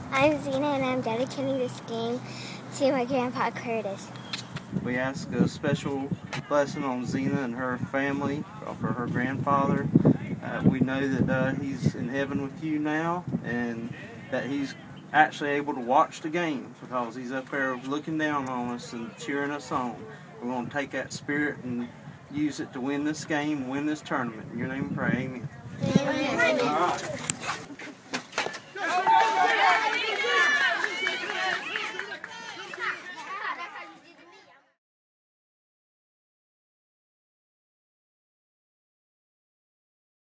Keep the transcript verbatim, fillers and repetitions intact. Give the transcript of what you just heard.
I'm Zena, and I'm dedicating this game to my grandpa Curtis. We ask a special blessing on Zena and her family for her grandfather. Uh, we know that uh, he's in heaven with you now, and that he's actually able to watch the game because he's up there looking down on us and cheering us on. We're going to take that spirit and use it to win this game, win this tournament. In your name we pray, amen. Amen. All right.